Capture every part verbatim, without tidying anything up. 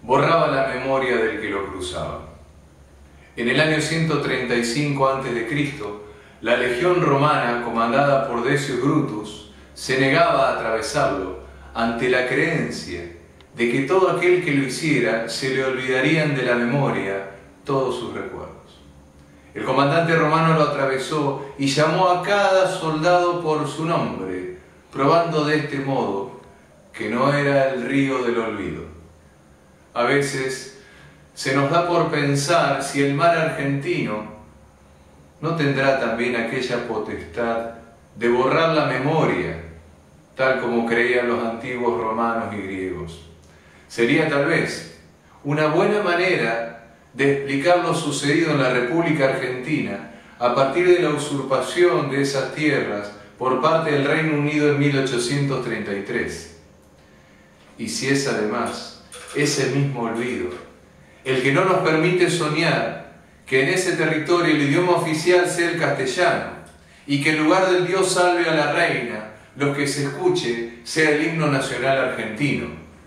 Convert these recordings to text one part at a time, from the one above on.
borraba la memoria del que lo cruzaba. En el año ciento treinta y cinco antes de Cristo, la legión romana, comandada por Decius Brutus, se negaba a atravesarlo ante la creencia de que todo aquel que lo hiciera se le olvidarían de la memoria todos sus recuerdos. El comandante romano lo atravesó y llamó a cada soldado por su nombre, probando de este modo que no era el río del olvido. A veces se nos da por pensar si el mar argentino no tendrá también aquella potestad de borrar la memoria, tal como creían los antiguos romanos y griegos. Sería tal vez una buena manera de explicar lo sucedido en la República Argentina a partir de la usurpación de esas tierras por parte del Reino Unido en mil ochocientos treinta y tres. Y si es además ese mismo olvido el que no nos permite soñar que en ese territorio el idioma oficial sea el castellano y que en lugar del Dios salve a la reina, lo que se escuche sea el himno nacional argentino.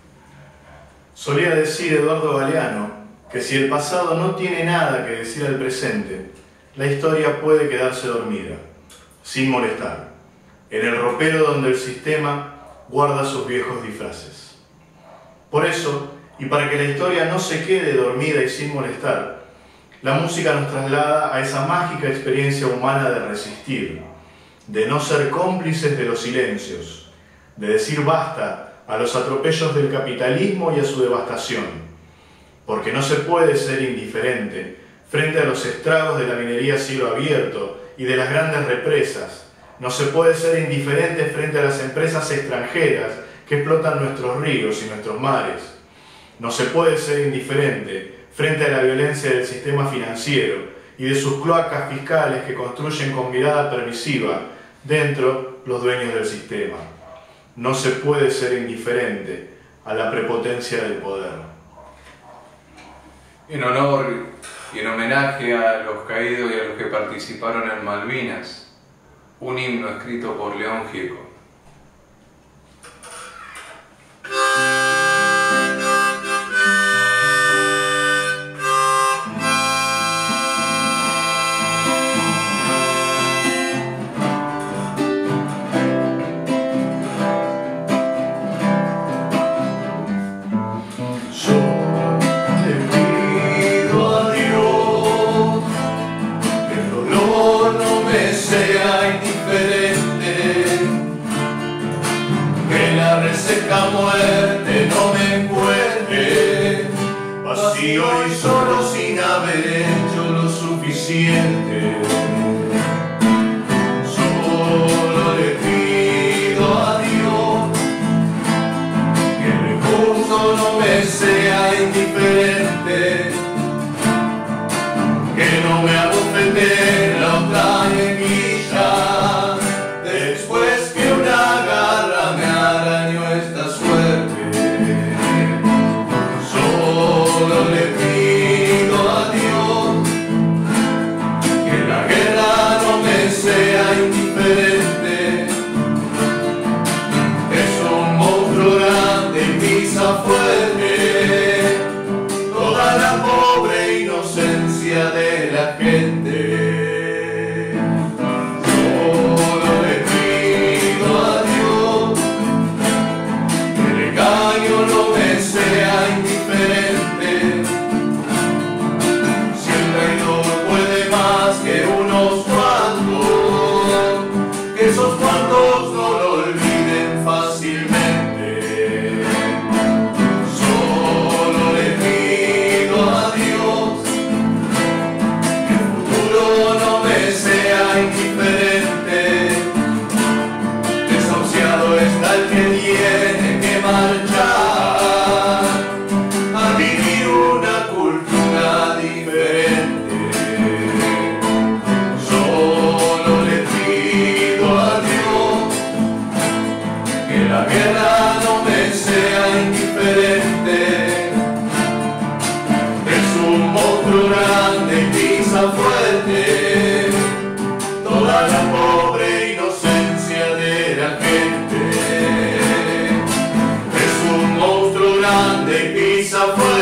Solía decir Eduardo Galeano que si el pasado no tiene nada que decir al presente, la historia puede quedarse dormida, sin molestar, en el ropero donde el sistema guarda sus viejos disfraces. Por eso, y para que la historia no se quede dormida y sin molestar, la música nos traslada a esa mágica experiencia humana de resistir, de no ser cómplices de los silencios, de decir basta a los atropellos del capitalismo y a su devastación, porque no se puede ser indiferente frente a los estragos de la minería a cielo abierto y de las grandes represas. No se puede ser indiferente frente a las empresas extranjeras que explotan nuestros ríos y nuestros mares. No se puede ser indiferente frente a la violencia del sistema financiero y de sus cloacas fiscales que construyen con mirada permisiva dentro los dueños del sistema. No se puede ser indiferente a la prepotencia del poder. En honor y en homenaje a los caídos y a los que participaron en Malvinas, un himno escrito por León Gieco. La muerte no me encuentre vacío y solo sin haber hecho lo suficiente. Solo le pido a Dios que el recurso no me sea indiferente, que no me haga ofender la otra mejilla después que una garra me arañó esta suerte. Solo le pido a Dios que la guerra no me sea indiferente. Es un monstruo grande y pisa fuerte toda la pobre inocencia de la gente. Esos cuantos no lo olviden fácilmente. Solo le pido a Dios que el futuro no me sea indiferente. Desahuciado está el que tiene que marchar a vivir una cultura diferente. La guerra no me sea indiferente. Es un monstruo grande y pisa fuerte toda la pobre inocencia de la gente. Es un monstruo grande y pisa fuerte